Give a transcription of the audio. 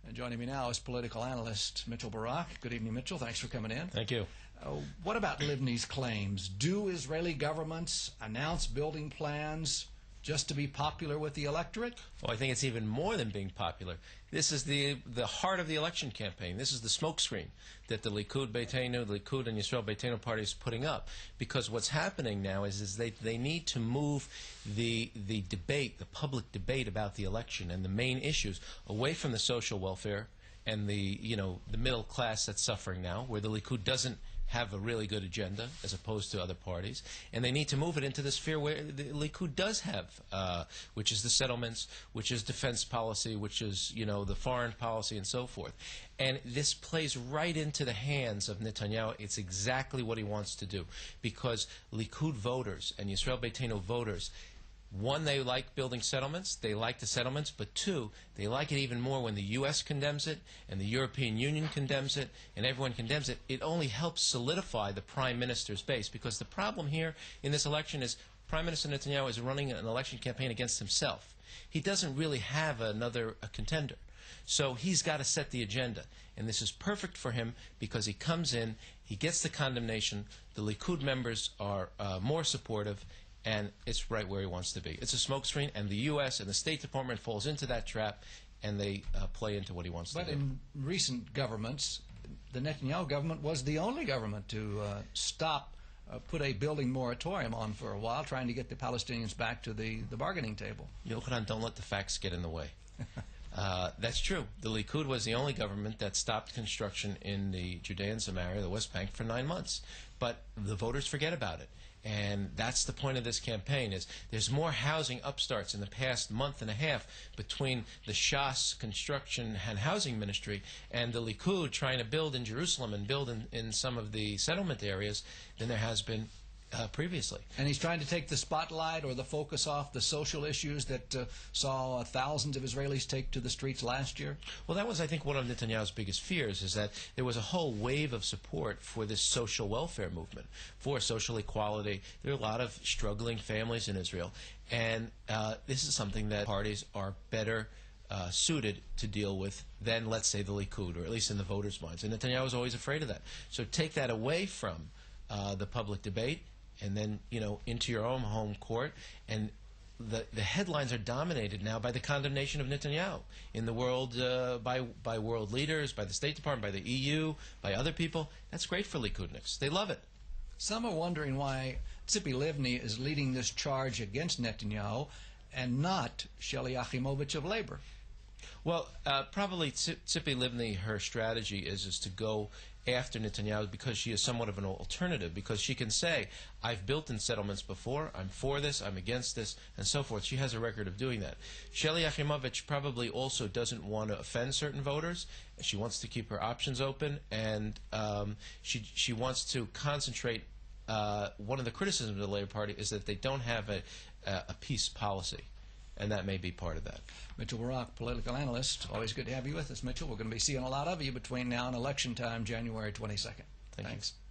And joining me now is political analyst Mitchell Barak. Good evening, Mitchell. Thanks for coming in. Thank you. What about Livni's claims? Do Israeli governments announce building plans just to be popular with the electorate? Well, I think it's even more than being popular. This is the heart of the election campaign. This is the smokescreen that the Likud and Yisrael Beitenu party is putting up. Because what's happening now is they need to move the debate, the public debate about the election and the main issues away from the social welfare and the middle class that's suffering now, where the Likud doesn't have a really good agenda as opposed to other parties, and they need to move it into the sphere where the Likud does have, which is the settlements, which is defense policy, which is the foreign policy and so forth. And this plays right into the hands of Netanyahu. It's exactly what he wants to do, because Likud voters and Yisrael Beitenu voters, one, they like building settlements, they like the settlements, but two, they like it even more when the U.S. condemns it and the European Union condemns it and everyone condemns it. It only helps solidify the Prime Minister's base, because the problem here in this election is Prime Minister Netanyahu is running an election campaign against himself. He doesn't really have a contender. So he's got to set the agenda. And this is perfect for him because he comes in, he gets the condemnation, the Likud members are more supportive, and it's right where he wants to be. It's a smokescreen, and the U.S. and the State Department falls into that trap, and they play into what he wants to do. But in recent governments, the Netanyahu government was the only government to put a building moratorium on for a while, trying to get the Palestinians back to the bargaining table. Yochanan, don't let the facts get in the way. That's true. The Likud was the only government that stopped construction in the Judea and Samaria, the West Bank, for 9 months. But the voters forget about it. And that's the point of this campaign, is there's more housing upstarts in the past month and a half between the Shas construction and housing ministry and the Likud trying to build in Jerusalem and build in some of the settlement areas than there has been previously. And he's trying to take the spotlight or the focus off the social issues that saw thousands of Israelis take to the streets last year? Well, that was, I think, one of Netanyahu's biggest fears, is that there was a whole wave of support for this social welfare movement, for social equality. There are a lot of struggling families in Israel, and this is something that parties are better suited to deal with than, let's say, the Likud, or at least in the voters' minds. And Netanyahu was always afraid of that. So take that away from the public debate, and then, into your own home court. And the headlines are dominated now by the condemnation of Netanyahu in the world, by world leaders, by the State Department, by the EU, by other people. That's great for Likudniks. They love it. Some are wondering why Tzipi Livni is leading this charge against Netanyahu and not Shelley Yachimowicz of Labor. Well, probably Tzipi Livni, her strategy is to go after Netanyahu because she is somewhat of an alternative, because she can say, I've built in settlements before, I'm for this, I'm against this, and so forth. She has a record of doing that. Shelley Yachimowicz probably also doesn't want to offend certain voters. She wants to keep her options open, and she wants to concentrate. One of the criticisms of the Labour Party is that they don't have a peace policy. And that may be part of that. Mitchell Barak, political analyst. Always good to have you with us, Mitchell. We're going to be seeing a lot of you between now and election time, January 22nd. Thanks. Thanks.